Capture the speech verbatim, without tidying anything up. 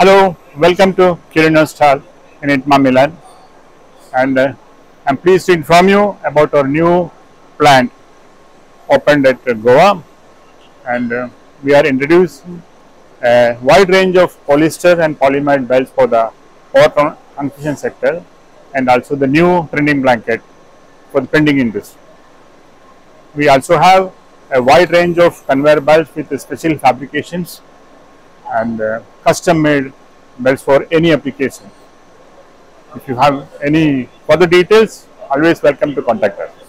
Hello, welcome to Chiorino stall in I T M E Milan, and uh, I am pleased to inform you about our new plant opened at uh, Goa, and uh, we are introducing a wide range of polyester and polyamide belts for the power transmission sector, and also the new printing blanket for the printing industry. We also have a wide range of conveyor belts with special fabrications and uh, custom made belts for any application. If you have any further details, always welcome to contact us.